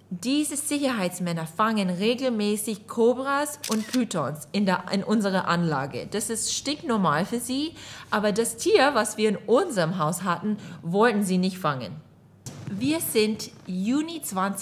Diese Sicherheitsmänner fangen regelmäßig Kobras und Pythons in unserer Anlage. Das ist stinknormal für sie, aber das Tier, was wir in unserem Haus hatten, wollten sie nicht fangen. Wir sind Juni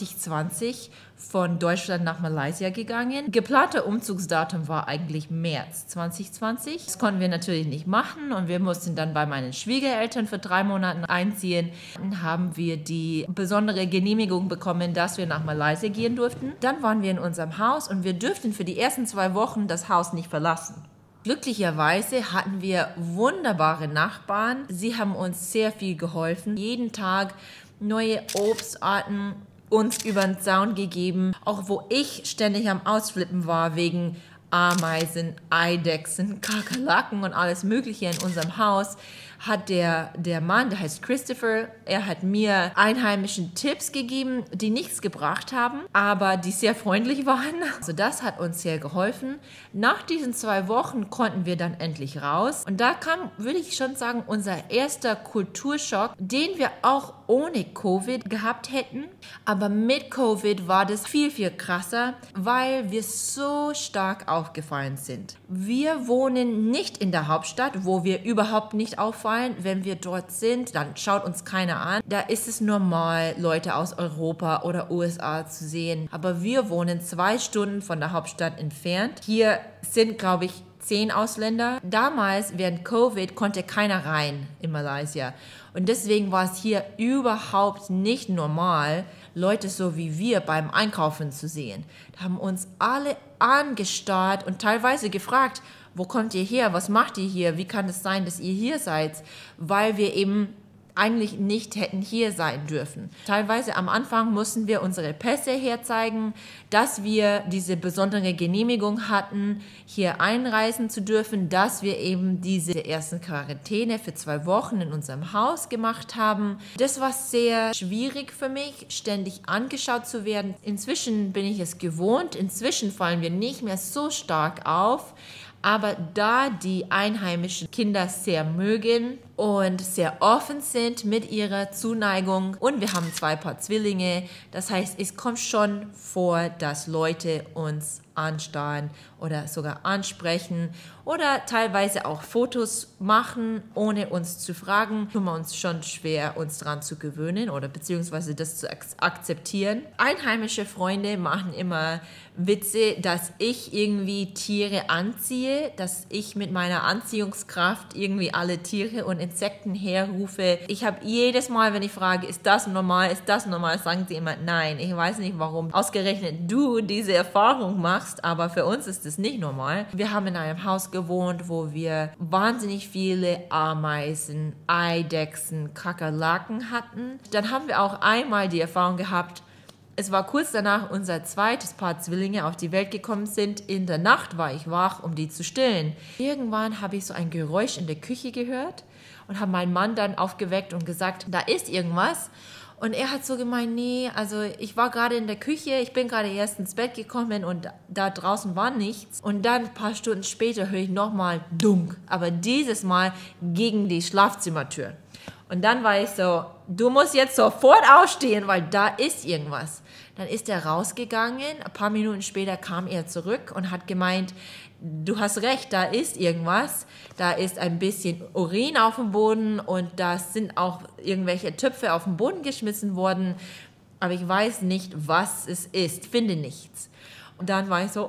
2020 von Deutschland nach Malaysia gegangen. Geplanter Umzugsdatum war eigentlich März 2020. Das konnten wir natürlich nicht machen und wir mussten dann bei meinen Schwiegereltern für 3 Monate einziehen. Dann haben wir die besondere Genehmigung bekommen, dass wir nach Malaysia gehen durften. Dann waren wir in unserem Haus und wir dürften für die ersten 2 Wochen das Haus nicht verlassen. Glücklicherweise hatten wir wunderbare Nachbarn. Sie haben uns sehr viel geholfen. Jeden Tag neue Obstarten uns über den Zaun gegeben, auch wo ich ständig am Ausflippen war wegen Ameisen, Eidechsen, Kakerlaken und alles Mögliche in unserem Haus, hat der Mann, der heißt Christopher, er hat mir einheimischen Tipps gegeben, die nichts gebracht haben, aber die sehr freundlich waren. Also das hat uns sehr geholfen. Nach diesen 2 Wochen konnten wir dann endlich raus. Und da kam, würde ich schon sagen, unser erster Kulturschock, den wir auch ohne Covid gehabt hätten. Aber mit Covid war das viel, viel krasser, weil wir so stark aufgefallen sind. Wir wohnen nicht in der Hauptstadt, wo wir überhaupt nicht auffallen. Wenn wir dort sind, dann schaut uns keiner an. Da ist es normal, Leute aus Europa oder USA zu sehen. Aber wir wohnen 2 Stunden von der Hauptstadt entfernt. Hier sind, glaube ich, 10 Ausländer. Damals, während Covid, konnte keiner rein in Malaysia. Und deswegen war es hier überhaupt nicht normal, Leute so wie wir beim Einkaufen zu sehen. Da haben uns alle angestarrt und teilweise gefragt, wo kommt ihr her? Was macht ihr hier? Wie kann es sein, dass ihr hier seid? Weil wir eben eigentlich nicht hätten hier sein dürfen. Teilweise am Anfang mussten wir unsere Pässe herzeigen, dass wir diese besondere Genehmigung hatten, hier einreisen zu dürfen, dass wir eben diese ersten Quarantäne für 2 Wochen in unserem Haus gemacht haben. Das war sehr schwierig für mich, ständig angeschaut zu werden. Inzwischen bin ich es gewohnt, inzwischen fallen wir nicht mehr so stark auf. Aber da die einheimischen Kinder sehr mögen und sehr offen sind mit ihrer Zuneigung und wir haben 2 Paar Zwillinge, das heißt, es kommt schon vor, dass Leute uns anstarren oder sogar ansprechen oder teilweise auch Fotos machen, ohne uns zu fragen. Tun wir uns schon schwer, uns daran zu gewöhnen oder beziehungsweise das zu akzeptieren. Einheimische Freunde machen immer Witze, dass ich irgendwie Tiere anziehe, dass ich mit meiner Anziehungskraft irgendwie alle Tiere und Insekten herrufe. Ich habe jedes Mal, wenn ich frage, ist das normal, sagen sie immer, nein, ich weiß nicht, warum ausgerechnet du diese Erfahrung machst, aber für uns ist es nicht normal. Wir haben in einem Haus gewohnt, wo wir wahnsinnig viele Ameisen, Eidechsen, Kakerlaken hatten. Dann haben wir auch einmal die Erfahrung gehabt, es war kurz danach unser zweites Paar Zwillinge auf die Welt gekommen sind. In der Nacht war ich wach, um die zu stillen. Irgendwann habe ich so ein Geräusch in der Küche gehört und habe meinen Mann dann aufgeweckt und gesagt, da ist irgendwas. Und er hat so gemeint, nee, also ich war gerade in der Küche, ich bin gerade erst ins Bett gekommen und da draußen war nichts. Und dann ein paar Stunden später höre ich nochmal Dunk, aber dieses Mal gegen die Schlafzimmertür. Und dann war ich so, du musst jetzt sofort aufstehen, weil da ist irgendwas. Dann ist er rausgegangen, ein paar Minuten später kam er zurück und hat gemeint, du hast recht, da ist irgendwas. Da ist ein bisschen Urin auf dem Boden und da sind auch irgendwelche Töpfe auf den Boden geschmissen worden. Aber ich weiß nicht, was es ist, finde nichts. Und dann war ich so,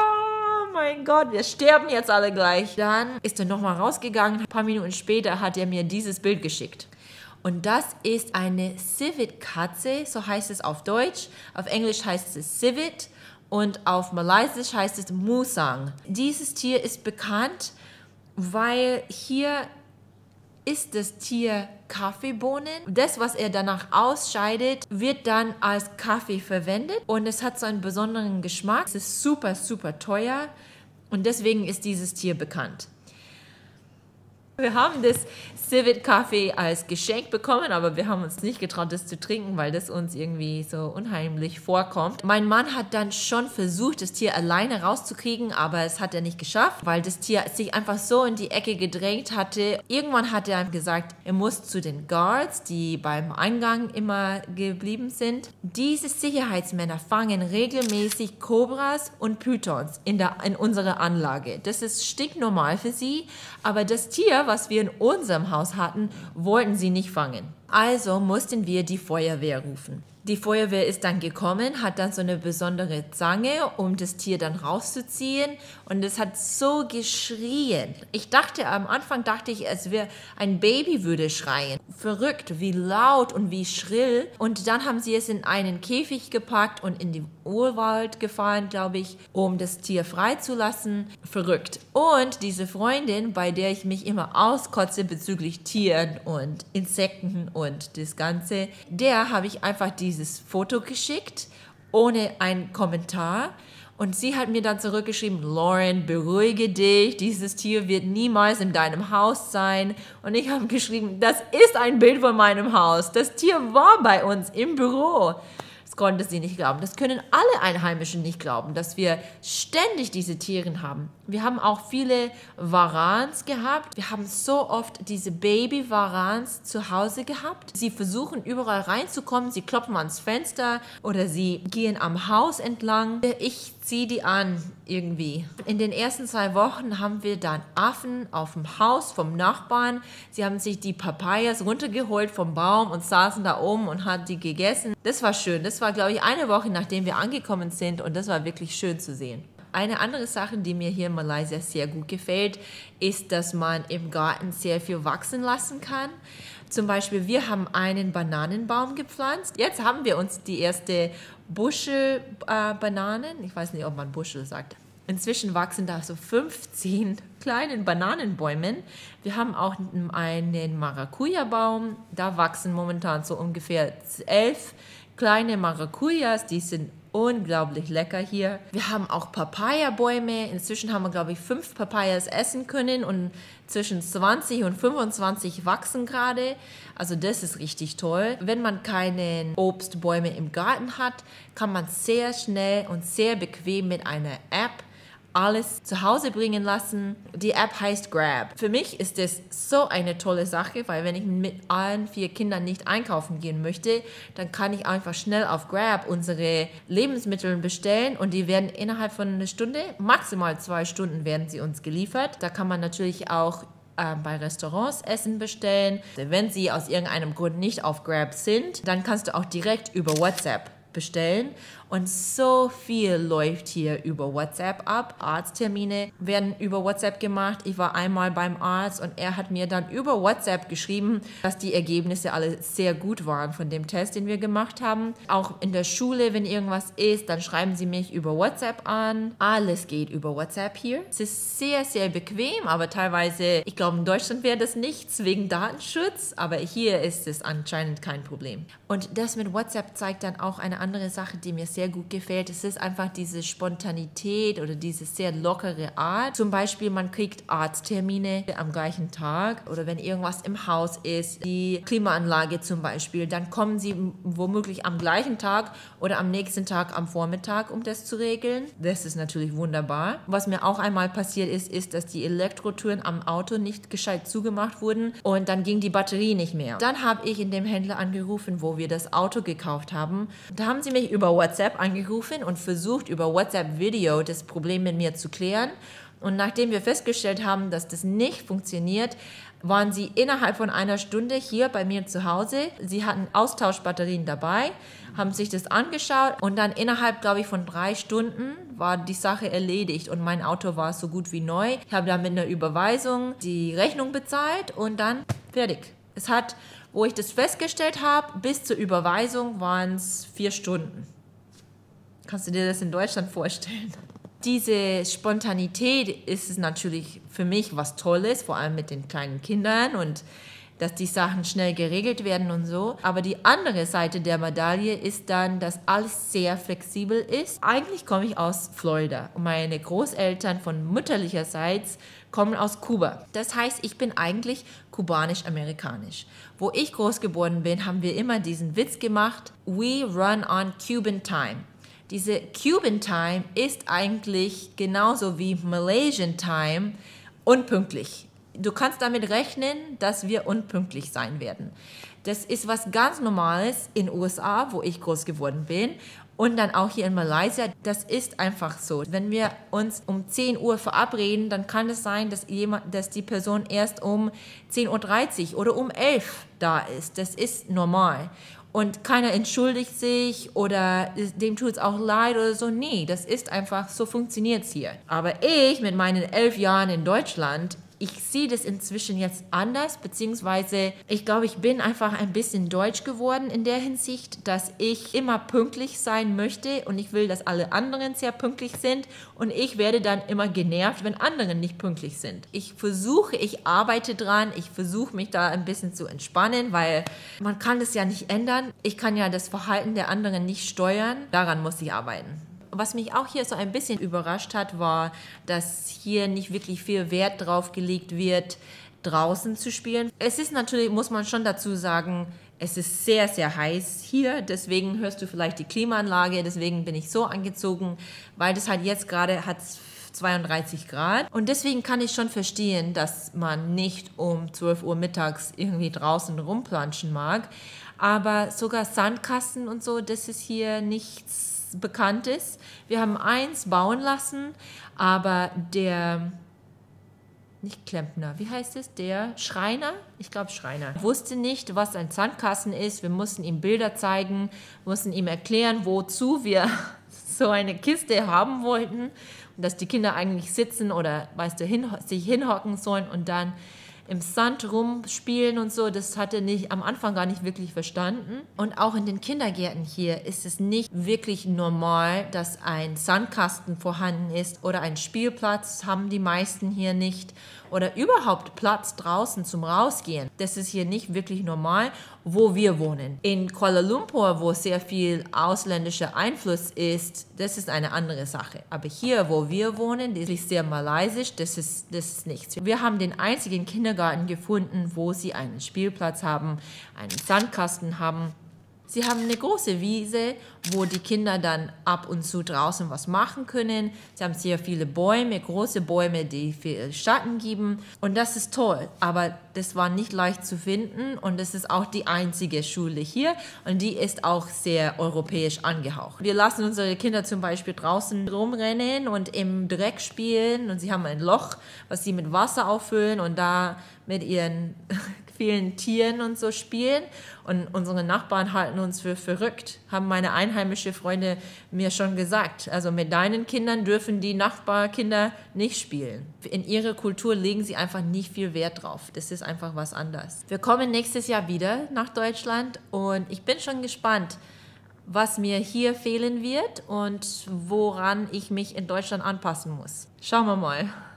oh mein Gott, wir sterben jetzt alle gleich. Dann ist er nochmal rausgegangen. Ein paar Minuten später hat er mir dieses Bild geschickt. Und das ist eine Civet-Katze, so heißt es auf Deutsch. Auf Englisch heißt es Civet und auf Malaysisch heißt es Musang. Dieses Tier ist bekannt, weil hier isst das Tier Kaffeebohnen. Das, was er danach ausscheidet, wird dann als Kaffee verwendet und es hat so einen besonderen Geschmack. Es ist super, super teuer und deswegen ist dieses Tier bekannt. Wir haben das Civet-Kaffee als Geschenk bekommen, aber wir haben uns nicht getraut, das zu trinken, weil das uns irgendwie so unheimlich vorkommt. Mein Mann hat dann schon versucht, das Tier alleine rauszukriegen, aber es hat er nicht geschafft, weil das Tier sich einfach so in die Ecke gedrängt hatte. Irgendwann hat er gesagt, er muss zu den Guards, die beim Eingang immer geblieben sind. Diese Sicherheitsmänner fangen regelmäßig Kobras und Pythons in unserer Anlage. Das ist stinknormal für sie, aber das Tier, was wir in unserem Haus hatten, wollten sie nicht fangen. Also mussten wir die Feuerwehr rufen. Die Feuerwehr ist dann gekommen, hat dann so eine besondere Zange, um das Tier dann rauszuziehen, und es hat so geschrien. Am Anfang dachte ich, es wäre ein Baby würde schreien. Verrückt, wie laut und wie schrill. Und dann haben sie es in einen Käfig gepackt und in den Urwald gefahren, glaube ich, um das Tier freizulassen. Verrückt. Und diese Freundin, bei der ich mich immer auskotze bezüglich Tieren und Insekten und das Ganze, der habe ich einfach dieses Foto geschickt, ohne einen Kommentar. Und sie hat mir dann zurückgeschrieben, Lauren, beruhige dich, dieses Tier wird niemals in deinem Haus sein. Und ich habe geschrieben, das ist ein Bild von meinem Haus. Das Tier war bei uns im Büro. Das konnte sie nicht glauben. Das können alle Einheimischen nicht glauben, dass wir ständig diese Tiere haben. Wir haben auch viele Warans gehabt. Wir haben so oft diese Baby-Warans zu Hause gehabt. Sie versuchen überall reinzukommen. Sie klopfen ans Fenster oder sie gehen am Haus entlang. Ich ziehe die an irgendwie. In den ersten 2 Wochen haben wir dann Affen auf dem Haus vom Nachbarn. Sie haben sich die Papayas runtergeholt vom Baum und saßen da oben und haben die gegessen. Das war schön. Das war, glaube ich, eine Woche, nachdem wir angekommen sind, und das war wirklich schön zu sehen. Eine andere Sache, die mir hier in Malaysia sehr gut gefällt, ist, dass man im Garten sehr viel wachsen lassen kann. Zum Beispiel, wir haben einen Bananenbaum gepflanzt. Jetzt haben wir uns die erste Buschel-Bananen, ich weiß nicht, ob man Buschel sagt. Inzwischen wachsen da so 15 kleinen Bananenbäumen. Wir haben auch einen Maracuja-Baum. Da wachsen momentan so ungefähr 11 kleine Maracujas, die sind unglaublich lecker hier. Wir haben auch Papaya-Bäume. Inzwischen haben wir, glaube ich, 5 Papayas essen können und zwischen 20 und 25 wachsen gerade. Also das ist richtig toll. Wenn man keine Obstbäume im Garten hat, kann man sehr schnell und sehr bequem mit einer App alles zu Hause bringen lassen. Die App heißt Grab. Für mich ist das so eine tolle Sache, weil wenn ich mit allen 4 Kindern nicht einkaufen gehen möchte, dann kann ich einfach schnell auf Grab unsere Lebensmittel bestellen und die werden innerhalb von einer Stunde, maximal 2 Stunden werden sie uns geliefert. Da kann man natürlich auch bei Restaurants Essen bestellen. Wenn sie aus irgendeinem Grund nicht auf Grab sind, dann kannst du auch direkt über WhatsApp bestellen. Und so viel läuft hier über WhatsApp ab. Arzttermine werden über WhatsApp gemacht. Ich war einmal beim Arzt und er hat mir dann über WhatsApp geschrieben, dass die Ergebnisse alle sehr gut waren von dem Test, den wir gemacht haben. Auch in der Schule, wenn irgendwas ist, dann schreiben sie mich über WhatsApp an. Alles geht über WhatsApp hier. Es ist sehr, sehr bequem, aber teilweise, ich glaube, in Deutschland wäre das nichts wegen Datenschutz, aber hier ist es anscheinend kein Problem. Und das mit WhatsApp zeigt dann auch eine andere Sache, die mir sehr gut gefällt. Es ist einfach diese Spontanität oder diese sehr lockere Art. Zum Beispiel, man kriegt Arzttermine am gleichen Tag oder wenn irgendwas im Haus ist, die Klimaanlage zum Beispiel, dann kommen sie womöglich am gleichen Tag oder am nächsten Tag am Vormittag, um das zu regeln. Das ist natürlich wunderbar. Was mir auch einmal passiert ist, dass die Elektrotüren am Auto nicht gescheit zugemacht wurden und dann ging die Batterie nicht mehr. Dann habe ich in dem Händler angerufen, wo wir das Auto gekauft haben. Da haben sie mich über WhatsApp angerufen und versucht, über WhatsApp-Video das Problem mit mir zu klären. Und nachdem wir festgestellt haben, dass das nicht funktioniert, waren sie innerhalb von einer Stunde hier bei mir zu Hause. Sie hatten Austauschbatterien dabei, haben sich das angeschaut und dann innerhalb, glaube ich, von 3 Stunden war die Sache erledigt und mein Auto war so gut wie neu. Ich habe dann mit einer Überweisung die Rechnung bezahlt und dann fertig. Es hat, wo ich das festgestellt habe, bis zur Überweisung waren es 4 Stunden. Kannst du dir das in Deutschland vorstellen? Diese Spontanität ist es natürlich für mich was Tolles, vor allem mit den kleinen Kindern und dass die Sachen schnell geregelt werden und so. Aber die andere Seite der Medaille ist dann, dass alles sehr flexibel ist. Eigentlich komme ich aus Florida und meine Großeltern von mütterlicherseits kommen aus Kuba. Das heißt, ich bin eigentlich kubanisch-amerikanisch. Wo ich groß geworden bin, haben wir immer diesen Witz gemacht, we run on Cuban time. Diese Cuban time ist eigentlich genauso wie Malaysian time unpünktlich. Du kannst damit rechnen, dass wir unpünktlich sein werden. Das ist was ganz Normales in den USA, wo ich groß geworden bin. Und dann auch hier in Malaysia, das ist einfach so. Wenn wir uns um 10 Uhr verabreden, dann kann es sein, dass die Person erst um 10:30 Uhr oder um 11 Uhr da ist. Das ist normal. Und keiner entschuldigt sich oder dem tut es auch leid oder so. Nee, das ist einfach, so funktioniert es hier. Aber ich mit meinen 11 Jahren in Deutschland, ich sehe das inzwischen jetzt anders, beziehungsweise ich glaube, ich bin einfach ein bisschen deutsch geworden in der Hinsicht, dass ich immer pünktlich sein möchte und ich will, dass alle anderen sehr pünktlich sind und ich werde dann immer genervt, wenn andere nicht pünktlich sind. Ich arbeite dran, ich versuche mich da ein bisschen zu entspannen, weil man kann das ja nicht ändern. Ich kann ja das Verhalten der anderen nicht steuern, daran muss ich arbeiten. Was mich auch hier so ein bisschen überrascht hat, war, dass hier nicht wirklich viel Wert drauf gelegt wird, draußen zu spielen. Es ist natürlich, muss man schon dazu sagen, es ist sehr, sehr heiß hier. Deswegen hörst du vielleicht die Klimaanlage, deswegen bin ich so angezogen, weil das halt jetzt gerade hat 32 Grad. Und deswegen kann ich schon verstehen, dass man nicht um 12 Uhr mittags irgendwie draußen rumplanschen mag. Aber sogar Sandkasten und so, das ist hier nichts Bekanntes. Wir haben eins bauen lassen, aber nicht Klempner, wie heißt es? Der Schreiner? Ich glaube Schreiner. Wusste nicht, was ein Sandkasten ist. Wir mussten ihm Bilder zeigen, mussten ihm erklären, wozu wir so eine Kiste haben wollten und dass die Kinder eigentlich sitzen oder, weißt du, sich hinhocken sollen und dann im Sand rumspielen und so, das hat er am Anfang gar nicht wirklich verstanden. Und auch in den Kindergärten hier ist es nicht wirklich normal, dass ein Sandkasten vorhanden ist oder ein Spielplatz haben die meisten hier nicht oder überhaupt Platz draußen zum Rausgehen. Das ist hier nicht wirklich normal, wo wir wohnen. In Kuala Lumpur, wo sehr viel ausländischer Einfluss ist, das ist eine andere Sache. Aber hier, wo wir wohnen, das ist sehr malaysisch, das ist nichts. Wir haben den einzigen Kindergarten gefunden, wo sie einen Spielplatz haben, einen Sandkasten haben. Sie haben eine große Wiese, wo die Kinder dann ab und zu draußen was machen können. Sie haben sehr viele Bäume, große Bäume, die viel Schatten geben. Und das ist toll. Aber das war nicht leicht zu finden. Und das ist auch die einzige Schule hier. Und die ist auch sehr europäisch angehaucht. Wir lassen unsere Kinder zum Beispiel draußen rumrennen und im Dreck spielen. Und sie haben ein Loch, was sie mit Wasser auffüllen und da mit ihren vielen Tieren und so spielen. Und unsere Nachbarn halten uns für verrückt, haben meine einheimischen Freunde mir schon gesagt. Also mit deinen Kindern dürfen die Nachbarkinder nicht spielen. In ihrer Kultur legen sie einfach nicht viel Wert drauf. Das ist einfach was anderes. Wir kommen nächstes Jahr wieder nach Deutschland und ich bin schon gespannt, was mir hier fehlen wird und woran ich mich in Deutschland anpassen muss. Schauen wir mal.